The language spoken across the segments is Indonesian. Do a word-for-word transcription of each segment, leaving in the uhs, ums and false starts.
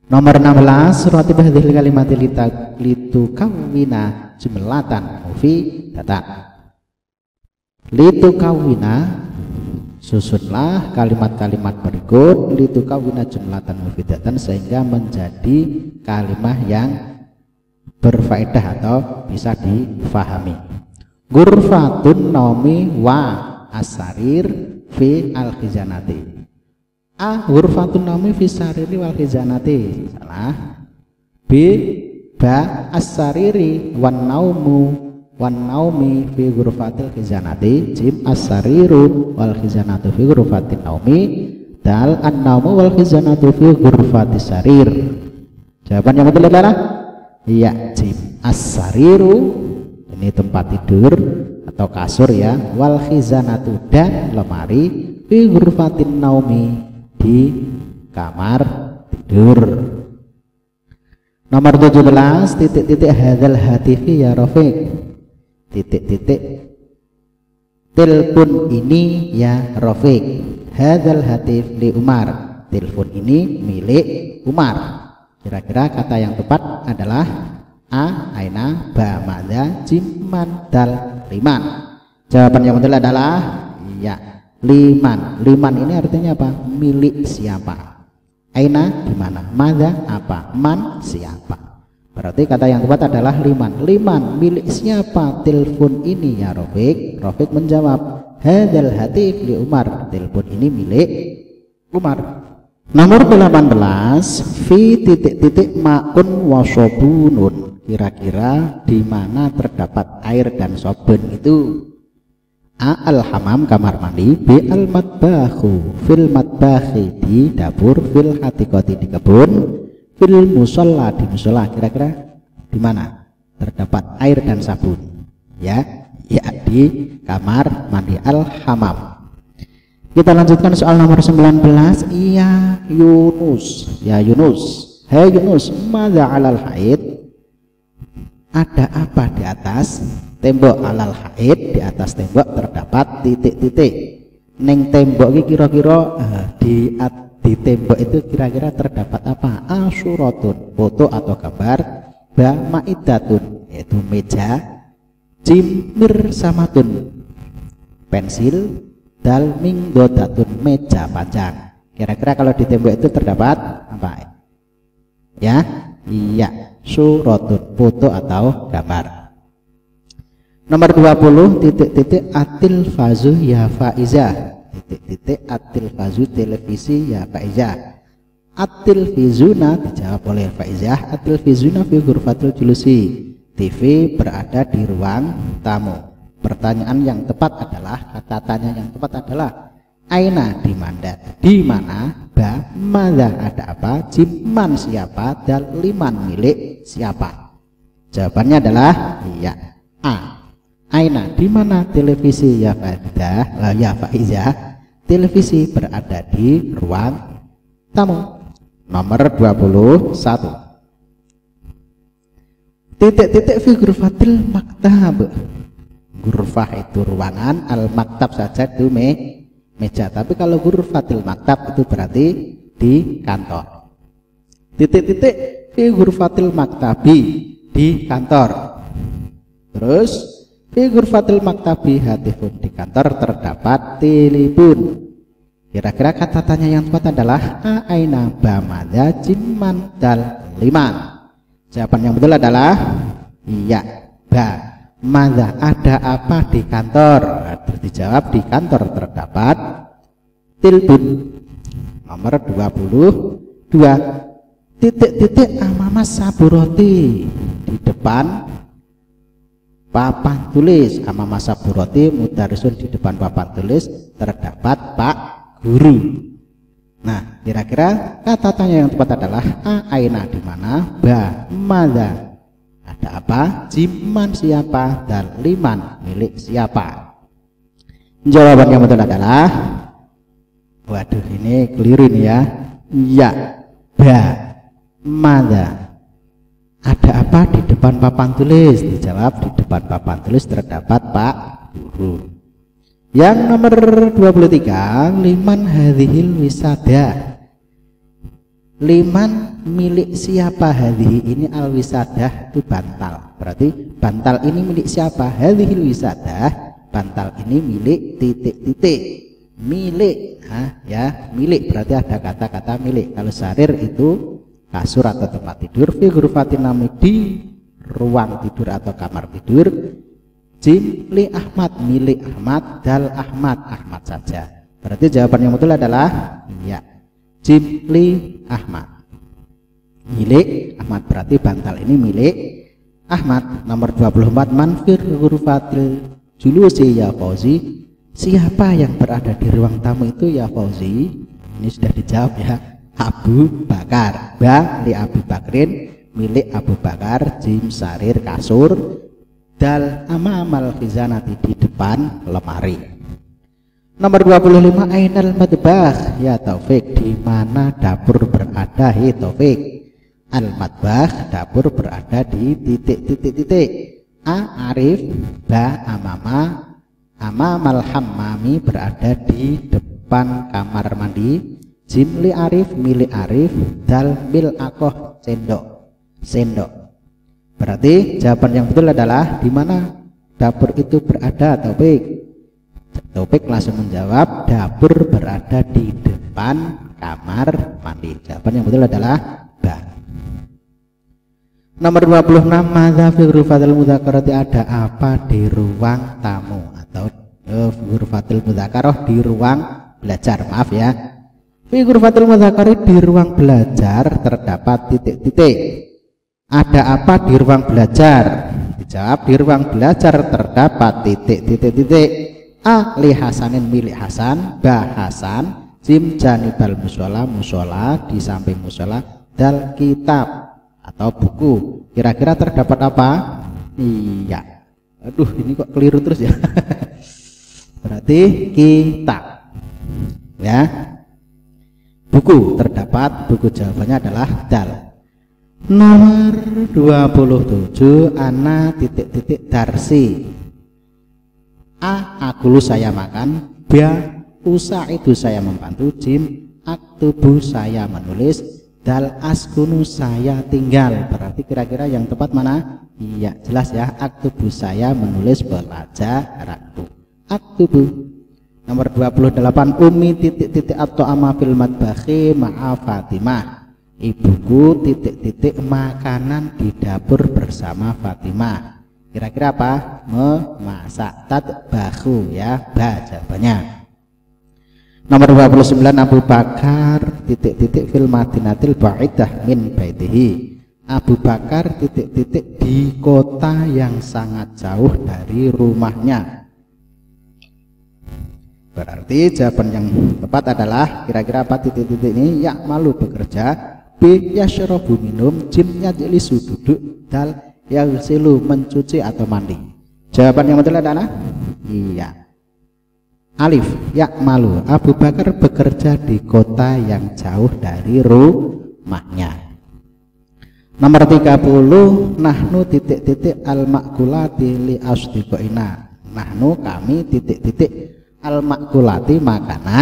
Nomor enam belas, ratib hadhil kalimati litukawwina jumlatan mufidatan. Litukawwina, susunlah kalimat-kalimat berikut litukawwina jumlatan mufidatan sehingga menjadi kalimat yang berfaedah atau bisa difahami. Ghurfatun naumi wa asarir fi al-khizanati. A, ghurfatun naumi fi sariri wal khizanati. Salah. B, ba as-sariri wan naumu wan naumi fi ghurfatil khizanati. Jim as-sariru wal khizanatu fi ghurfatin naumi. Dal an-naumu wal khizanatu fi ghurfatis sarir. Jawaban yang betul adalah iya, jim as-sariru, ini tempat tidur atau kasur ya, wal khizanatu dan lemari, fi ghurfatin naumi di kamar tidur. Nomor tujuh belas, titik-titik hadzal hatifi ya Rafiq. Titik-titik telepon ini ya Rafiq. Hadzal hatif li Umar. Telepon ini milik Umar. Kira-kira kata yang tepat adalah A, aina, ba, madza, jim, man, dal, liman. Jawaban yang betul adalah iya, liman. Liman ini artinya apa? Milik siapa? Aina di mana? Madza apa? Man siapa? Berarti kata yang tepat adalah liman. Liman milik siapa telepon ini ya Rafiq? Rafiq menjawab, hadzal hatif li Umar. Telepon ini milik Umar. Nomor delapan belas, fi titik-titik ma'un wa sobunun. Kira-kira di mana terdapat air dan sobun itu? A, al-hamam kamar mandi. B, al-matbahu fil matbahi di dapur. Fil hatikoti di kebun. Fil musola di musola. Kira-kira di mana terdapat air dan sabun? Ya, ya di kamar mandi al-hamam. Kita lanjutkan soal nomor sembilan belas. Iya Yunus, ya Yunus, hai Yunus, madza alal haid? Ada apa di atas tembok? Alal haid, di atas tembok terdapat titik-titik. Neng tembok ini kira-kira uh, di di tembok itu kira-kira terdapat apa? Asyuratun, foto atau gambar. Ba, maidatun, yaitu meja. Jim, mirsamatun, pensil. Dal, mingdodatun, meja panjang. Kira-kira kalau di tembok itu terdapat apa? Ya, iya, suratun, foto atau gambar. Nomor dua puluh, titik-titik atil fazu ya Faiza. Titik-titik atil fazu televisi ya Faiza. Atil fizuna dijawab oleh Faizah. Atil fizuna fi ghurfatil julusi. T V berada di ruang tamu. Pertanyaan yang tepat adalah, kata tanya yang tepat adalah aina, di mana, di mana, ba, madza ada apa, jim, man siapa, dal, liman milik siapa. Jawabannya adalah iya, A, aina, di mana televisi ya Faidah, ya Faizah, televisi berada di ruang tamu. Nomor dua puluh satu, titik-titik fi ghurfatil maktab. Ghurfah itu ruangan, al-maktab saja itu me, meja. Tapi kalau ghurfatil maktab itu berarti di kantor. Titik-titik fi ghurfatil maktabi, di kantor. Terus fi ghurfatil maktabi hatifun, di kantor terdapat telepon. Kira-kira kata tanya yang tepat adalah a, aina, ba, madza, jim, man, dal, liman. Jawaban yang betul adalah iya, ba. Madza ada apa di kantor? Terus dijawab di kantor terdapat telepon. Nomor dua puluh dua, titik-titik amama saburoti, di depan papan tulis. Amama saburoti mudarisun, di depan papan tulis terdapat Pak Guru. Nah, kira-kira kata tanya yang tepat adalah a, aina di mana, ba, madza ada apa, jiman siapa, dan liman milik siapa. Jawaban yang betul adalah, waduh ini keliru ini ya, ya, ba, madza ada apa di depan papan tulis? Dijawab di depan papan tulis terdapat Pak Guru. Yang nomor dua puluh tiga, liman hadhil wisada. Liman milik siapa hadhihi ini al wisadah itu bantal. Berarti bantal ini milik siapa? Hadhil wisadah, bantal ini milik titik-titik. Milik, nah, ya milik berarti ada kata-kata milik. Kalau sarir itu kasur atau tempat tidur. Fi ghurfatin nami di ruang tidur atau kamar tidur. Jim li Ahmad milik Ahmad. Dal Ahmad Ahmad saja. Berarti jawaban yang betul adalah iya. Jim li Ahmad milik Ahmad, berarti bantal ini milik Ahmad. Nomor dua puluh empat, manfir ghurfatil julusi ya Fauzi, siapa yang berada di ruang tamu itu ya Fauzi? Ini sudah dijawab ya, Abu Bakar. Ba li Abu Bakrin milik Abu Bakar. Jim sarir kasur. Dal amamal khizanati di depan lemari. Nomor dua puluh lima, ainal madbah ya Taufik, di mana dapur berada ya Taufik? Al madbah, dapur berada di titik-titik-titik. A Arif, ba amama, amamal hammami berada di depan kamar mandi. Jim li Arif milik Arif. Dal mil akoh sendok sendok. Berarti jawaban yang betul adalah di mana dapur itu berada Taufik? Taufik langsung menjawab dapur berada di depan kamar mandi. Jawaban yang betul adalah ba. Nomor dua puluh enam, madza fi ghurfatil mudzakarati, ada apa di ruang tamu atau ghurfatil mudzakarah di ruang belajar. Maaf ya. Fi ghurfatil mudzakari, di ruang belajar terdapat titik-titik. Ada apa di ruang belajar? Dijawab di ruang belajar terdapat titik-titik-titik. A li Hasanin milik Hasan. Ba Hasan. Jim janibal musola, musola di samping musola. Dal kitab atau buku. Kira-kira terdapat apa? Iya. Aduh, ini kok keliru terus ya. Berarti kitab ya. Buku terdapat buku, jawabannya adalah dal. Nomor dua puluh tujuh, ana titik-titik darsi. A akulu saya makan. B usa itu saya membantu. Jim aktubu saya menulis. Dal askunu saya tinggal. Berarti kira-kira yang tepat mana? Iya jelas ya, aktubu saya menulis pelajaranku. Aktubu. Nomor dua puluh delapan, umi titik-titik atau ama fil madbahi ma'a Fatimah. Ibuku titik-titik makanan di dapur bersama Fatimah. Kira-kira apa? Memasak. Tadbahu ya, ba jawabannya. Nomor dua puluh sembilan, Abu Bakar titik-titik fil madinatil ba'idah min baitihi. Abu Bakar titik-titik di kota yang sangat jauh dari rumahnya. Berarti jawaban yang tepat adalah kira-kira apa titik-titik ini? Ya malu bekerja. B yashrabu minum. Jim yajlisu duduk. Dal yaghsilu mencuci atau mandi. Jawaban yang betul adalah iya. Alif ya malu. Abu Bakar bekerja di kota yang jauh dari rumahnya. Nomor tiga puluh, nahnu titik-titik al-makulati li asdiqoina. Nahnu kami titik-titik al-makulati makanan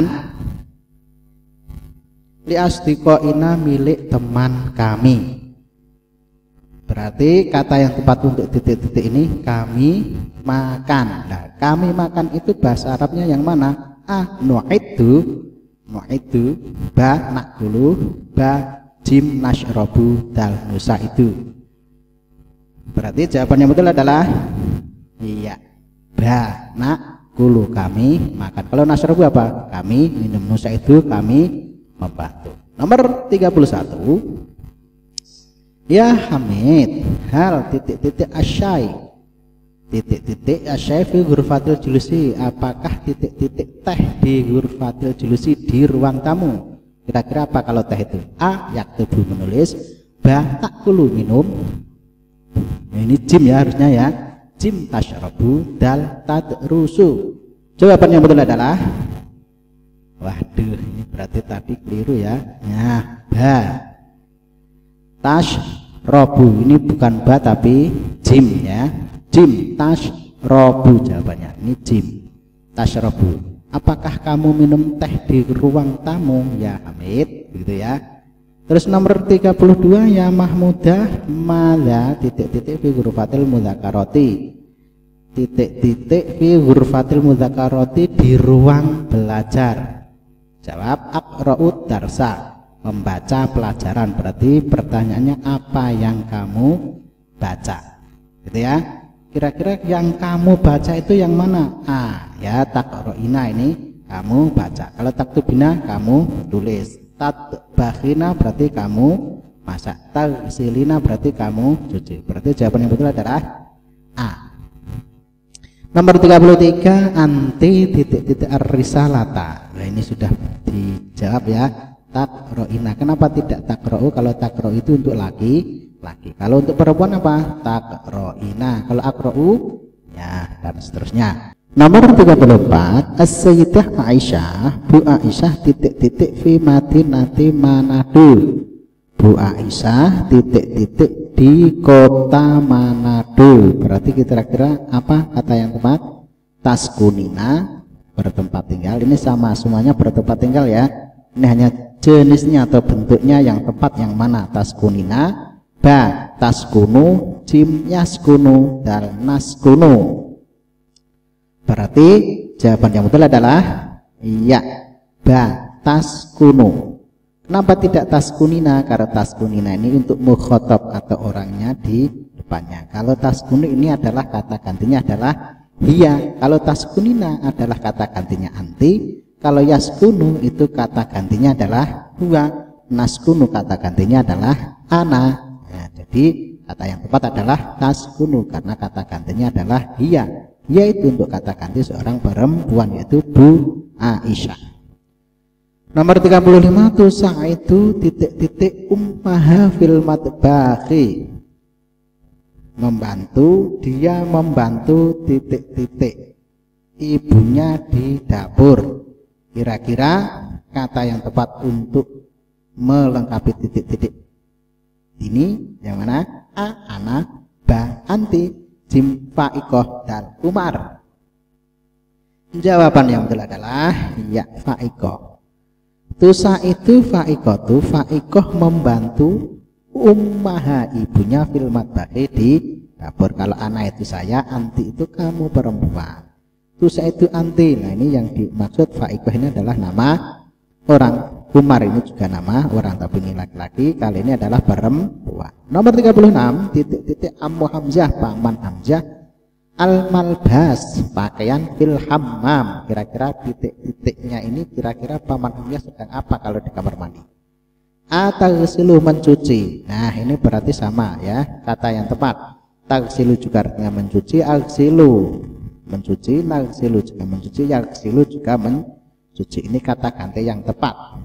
li asdiqoina milik teman kami. Berarti kata yang tepat untuk titik-titik ini kami makan. Nah, kami makan itu bahasa Arabnya yang mana? A nu'iddu, nu'iddu. Ba nakulu. Ba jim nashrobu. Dal nusa itu. Berarti jawaban yang betul adalah iya. Ba nakulu kami makan. Kalau nashrobu apa? Kami minum. Nusa itu kami membantu. Nomor tiga puluh satu. Ya Hamid, hal titik-titik asyai. Titik-titik asyai fi ghurfatil julusi. Apakah titik-titik teh di ghurfatil julusi di ruang tamu? Kira-kira apa kalau teh itu? A yaktubu menulis. Ba takulu minum. Ini jim ya harusnya ya. Jim tashrabu. Dal tadrusu. Jawaban yang betul adalah, waduh ini berarti tadi keliru ya. Nah, ba tash robu, ini bukan ba tapi jim ya. Jim tash robu jawabannya. Ini jim tash robu. Apakah kamu minum teh di ruang tamu ya Hamid? Begitu ya. Terus nomor tiga puluh dua, ya Mahmudah madza titik-titik fi ghurfatil mudzakarati. Titik-titik fi ghurfatil mudzakarati, di ruang belajar. Jawab aqra'ud darsa, membaca pelajaran. Berarti pertanyaannya apa yang kamu baca, gitu ya. Kira-kira yang kamu baca itu yang mana? A, ya taqra'ina, ini kamu baca. Kalau taktubina kamu tulis. Tatbakhina berarti kamu masak. Tagsilina berarti kamu cuci. Berarti jawaban yang betul adalah A. Nomor tiga puluh tiga, anti titik-titik ar-risalata. Nah, ini sudah dijawab ya. Taqra'ina. Kenapa tidak taqra'u? Kalau taqra'u itu untuk laki laki. Kalau untuk perempuan apa? Taqra'ina. Kalau aqra'u ya, dan seterusnya. Nomor tiga puluh empat, As-Sayyidah Aisyah, Bu Aisyah titik-titik fi Madinati Manado. Bu Aisyah titik-titik di kota Manado. Berarti kira-kira apa kata yang tepat? Taskunina, bertempat tinggal. Ini sama semuanya bertempat tinggal ya. Ini hanya jenisnya atau bentuknya yang tepat yang mana. Taskunina, ba taskunu, jim yaskunu, dal naskunu. Berarti jawaban yang betul adalah iya, ba taskunu. Kenapa tidak taskunina? Karena taskunina ini untuk mukhotob atau orangnya di depannya. Kalau taskunu ini adalah kata gantinya adalah hiya. Kalau taskunina adalah kata gantinya anti. Kalau yaskunu itu kata gantinya adalah huwa. Naskunu kata gantinya adalah ana. Nah, jadi kata yang tepat adalah taskunu karena kata gantinya adalah hiya. Yaitu untuk kata ganti seorang perempuan, yaitu Bu Aisyah. Nomor tiga puluh lima, tuh itu titik-titik ummaha fil matbakhi. Membantu, dia membantu titik-titik ibunya di dapur. Kira-kira kata yang tepat untuk melengkapi titik-titik ini yang mana? A, ana, ba, anti, jim, fa'iqoh, dan umar. Jawaban yang betul adalah ya, fa'iqoh. Tusa itu fa'iqoh tu, fa'iqoh membantu ummaha ibunya fil matbakhi di dapur. Kalau ana itu saya, anti itu kamu perempuan. Tusa itu anti. Nah, ini yang dimaksud fa'iqoh ini adalah nama orang. Umar ini juga nama orang, tapi ini laki-laki, kali ini adalah perempuan. Nomor tiga puluh enam, titik-titik Ammu Hamzah, Paman Hamzah, al-malbas, pakaian fil hammam. Kira-kira titik-titiknya ini kira-kira Paman Hamzah sedang apa kalau di kamar mandi? A, taghsilu, mencuci. Nah, ini berarti sama ya, kata yang tepat. Taghsilu juga artinya mencuci, aghsilu mencuci, naghsilu juga mencuci, yaghsilu juga mencuci. Ini kata ganti yang tepat.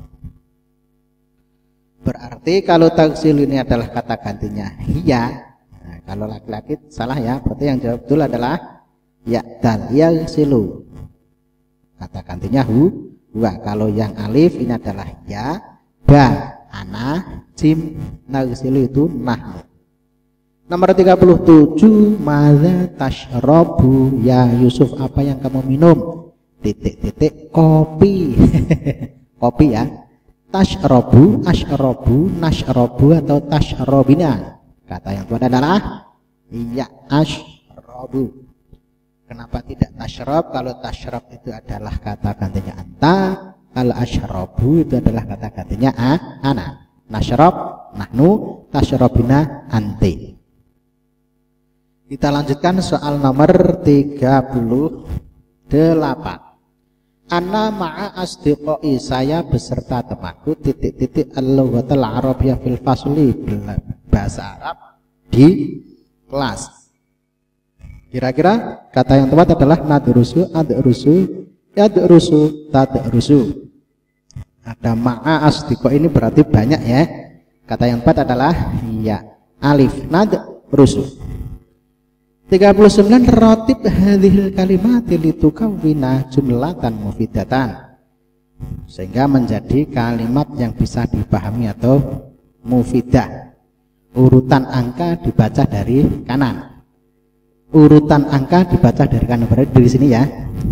Berarti kalau taghsil ini adalah kata gantinya hiya. Nah, kalau laki-laki salah ya, berarti yang jawab betul adalah ya dan yaghsilu. Kata gantinya hu, huwa. Kalau yang alif ini adalah ya, ba, ana, jim, naghsilu itu nahnu. Nomor tiga puluh tujuh, madza tashrabu ya Yusuf, apa yang kamu minum? Titik-titik kopi. Kopi ya. Tashrabu, ashrabu, nashrabu atau tashrobina. Kata yang tepat adalah iya, ashrabu. Kenapa tidak tashrab? Kalau tashrab itu adalah kata gantinya anta, kalau ashrabu itu adalah kata gantinya a, ana. Nashrab, nahnu, tashrobina, anti. Kita lanjutkan soal nomor tiga puluh delapan. Ana ma'a asdiqai, saya beserta temanku titik-titik al-lughatul arabiyyah fil fasli, bahasa Arab di kelas. Kira-kira kata yang tepat adalah nadrusu, adrusu, yadrusu, tadrusu. Ada ma'a asdiqai, ini berarti banyak ya. Kata yang tepat adalah ya, alif, nadrusu. tiga puluh sembilan, rotib hadhil kalimati litukawwina jumlatan mufidatan, sehingga menjadi kalimat yang bisa dipahami atau mufidah. Urutan angka dibaca dari kanan. Urutan angka dibaca dari kanan, berarti dari sini ya.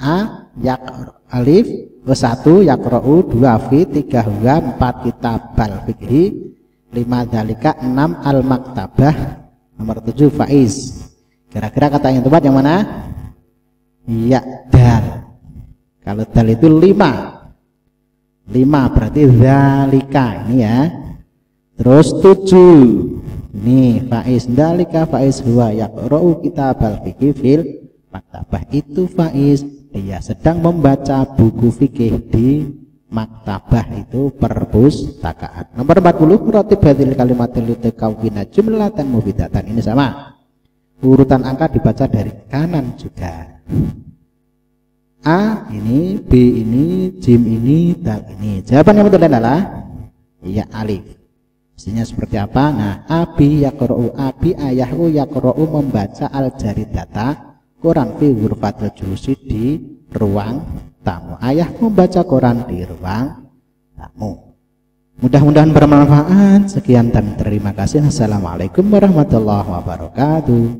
A yak alif satu yakra'u, dua fi, tiga huwa, empat kitabal fikhi, lima dalika, enam al maktabah, nomor tujuh faiz. Kira-kira kata yang tepat yang mana? Ya, dal. Kalau dal itu lima. lima berarti dalika ini ya. Terus tujuh. Nih faiz dalika faiz huwa yaqra'u kitabal fikhi fil maktabah. Itu faiz, dia sedang membaca buku fikih di maktabah, itu perpustakaan. Nomor empat puluh ratib hadil kalimatil litakawina jumlatan mufidatan. Ini sama. Urutan angka dibaca dari kanan juga. A ini, B ini, jim ini, dal ini. Jawaban yang betul adalah ya alif. Mestinya seperti apa? Nah, abi yaqra'u, abi ayahku yaqra'u membaca al jaridata, Quran fi ghurfatil julusi, di ruang tamu. Ayah membaca Quran di ruang tamu. Mudah-mudahan bermanfaat. Sekian dan terima kasih. Assalamualaikum warahmatullahi wabarakatuh.